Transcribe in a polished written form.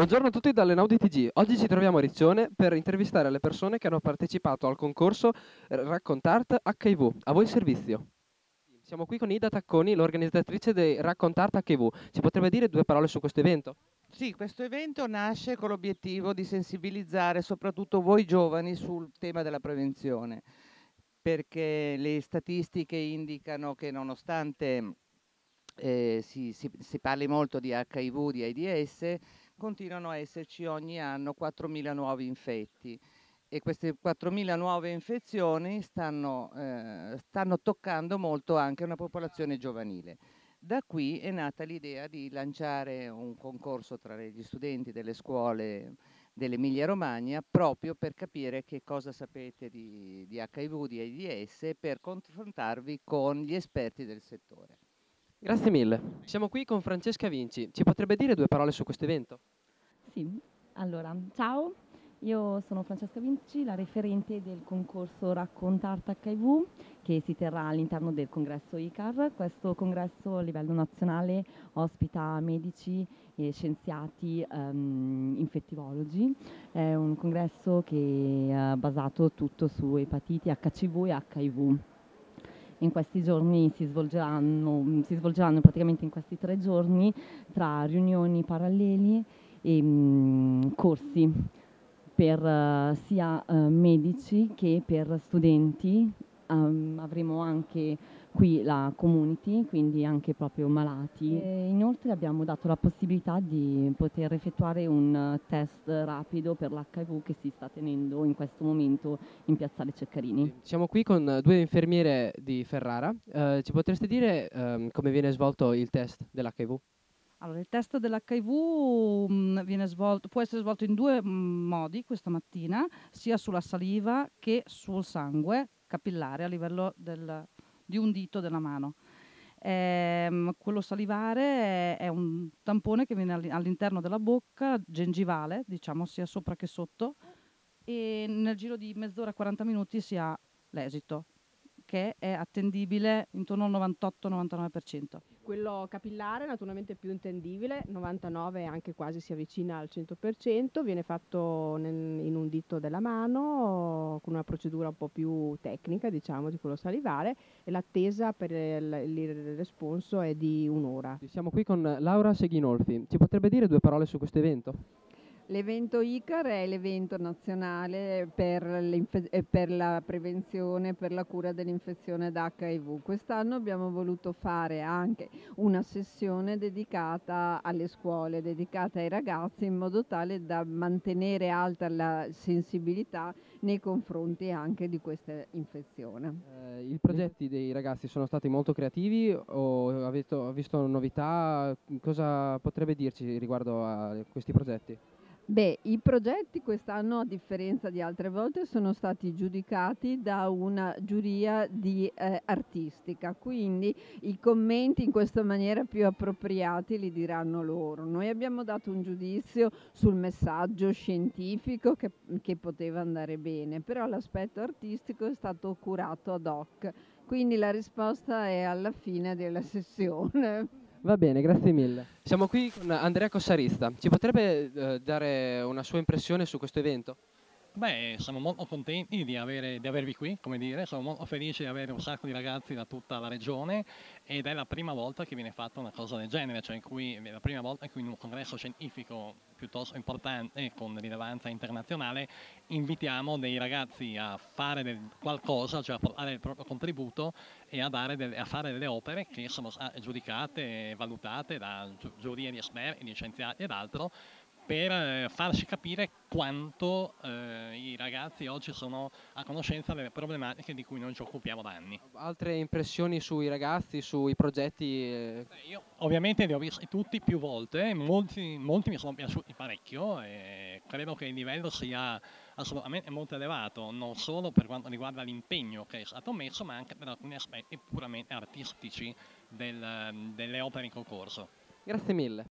Buongiorno a tutti dalle Naudi TG. Oggi ci troviamo a Riccione per intervistare le persone che hanno partecipato al concorso Raccontart HIV. A voi il servizio. Siamo qui con Ida Tacconi, l'organizzatrice dei Raccontart HIV. Ci potrebbe dire due parole su questo evento? Sì, questo evento nasce con l'obiettivo di sensibilizzare soprattutto voi giovani sul tema della prevenzione, perché le statistiche indicano che nonostante si parli molto di HIV, di AIDS, continuano a esserci ogni anno 4.000 nuovi infetti e queste 4.000 nuove infezioni stanno toccando molto anche una popolazione giovanile. Da qui è nata l'idea di lanciare un concorso tra gli studenti delle scuole dell'Emilia-Romagna proprio per capire che cosa sapete di HIV, di AIDS e per confrontarvi con gli esperti del settore. Grazie mille. Siamo qui con Francesca Vinci. Ci potrebbe dire due parole su questo evento? Sì, allora, ciao, io sono Francesca Vinci, la referente del concorso Raccontart HIV che si terrà all'interno del congresso ICAR. Questo congresso a livello nazionale ospita medici e scienziati infettivologi. È un congresso che è basato tutto su epatiti HCV e HIV. In questi giorni si svolgeranno praticamente in questi 3 giorni tra riunioni paralleli e corsi per sia medici che per studenti. Avremo anche qui la community, quindi anche proprio malati. E inoltre abbiamo dato la possibilità di poter effettuare un test rapido per l'HIV che si sta tenendo in questo momento in Piazzale Ceccarini. Siamo qui con due infermiere di Ferrara. Ci potreste dire come viene svolto il test dell'HIV? Allora, il test dell'HIV può essere svolto in due modi questa mattina, sia sulla saliva che sul sangue capillare a livello di un dito della mano. Quello salivare è un tampone che viene all'interno della bocca, gengivale, diciamo sia sopra che sotto, e nel giro di mezz'ora, 40 minuti si ha l'esito, che è attendibile intorno al 98-99%. Quello capillare naturalmente è più intendibile, 99 anche quasi si avvicina al 100%, viene fatto in un dito della mano con una procedura un po' più tecnica, diciamo, di quello salivare, e l'attesa per il responso è di un'ora. Siamo qui con Laura Seghinolfi. Ci potrebbe dire due parole su questo evento? L'evento ICAR è l'evento nazionale per la prevenzione, per la cura dell'infezione da HIV. Quest'anno abbiamo voluto fare anche una sessione dedicata alle scuole, dedicata ai ragazzi, in modo tale da mantenere alta la sensibilità nei confronti anche di questa infezione. I progetti dei ragazzi sono stati molto creativi o avete visto novità? Cosa potrebbe dirci riguardo a questi progetti? Beh, i progetti quest'anno, a differenza di altre volte, sono stati giudicati da una giuria artistica, quindi i commenti in questa maniera più appropriati li diranno loro. Noi abbiamo dato un giudizio sul messaggio scientifico che poteva andare bene, però l'aspetto artistico è stato curato ad hoc, quindi la risposta è alla fine della sessione. Va bene, grazie mille. Siamo qui con Andrea Cossarista. Ci potrebbe dare una sua impressione su questo evento? Beh, siamo molto contenti di avervi qui, come dire, sono molto felice di avere un sacco di ragazzi da tutta la regione ed è la prima volta che viene fatta una cosa del genere, cioè è la prima volta in cui in un congresso scientifico piuttosto importante con rilevanza internazionale invitiamo dei ragazzi a fare qualcosa, cioè a portare il proprio contributo e a fare delle opere che sono state giudicate e valutate da giurie di esperti, di scienziati ed altro, per farci capire quanto i ragazzi oggi sono a conoscenza delle problematiche di cui noi ci occupiamo da anni. Altre impressioni sui ragazzi, sui progetti? Io ovviamente li ho visti tutti più volte, molti mi sono piaciuti parecchio e credo che il livello sia assolutamente molto elevato, non solo per quanto riguarda l'impegno che è stato messo, ma anche per alcuni aspetti puramente artistici delle opere in concorso. Grazie mille.